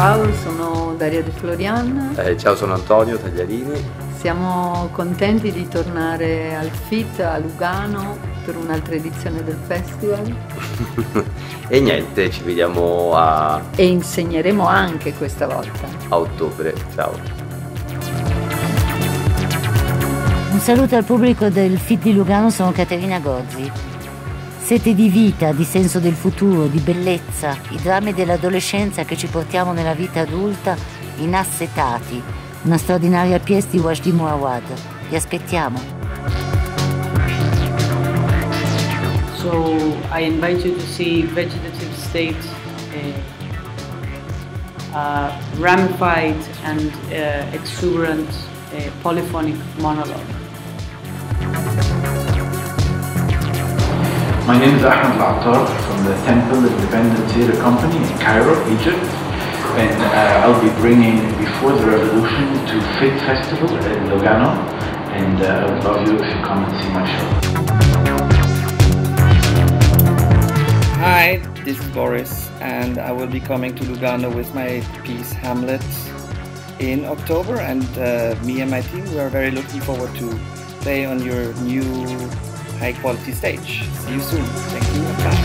Ciao, sono Daria De Florian. Ciao, sono Antonio Tagliarini. Siamo contenti di tornare al FIT a Lugano per un'altra edizione del festival. E niente, ci vediamo E insegneremo anche questa volta. a ottobre. Ciao. Un saluto al pubblico del FIT di Lugano, sono Caterina Gozzi. Sete di vita, di senso del futuro, di bellezza, i drammi dell'adolescenza che ci portiamo nella vita adulta inassetati. Una straordinaria pièce di Wajdi Mouawad. Vi aspettiamo. So I invite you to see Vegetative State, a ramified and exuberant polyphonic monologue. My name is Ahmed Al-Attar from the Temple Independent Theatre Company in Cairo, Egypt, and I'll be bringing Before the Revolution to FIT Festival in Lugano, and I would love you if you come and see my show. Hi, this is Boris, and I will be coming to Lugano with my piece Hamlet in October, and me and my team, we are very looking forward to play on your new high quality stage. See you soon. Thank you. Bye.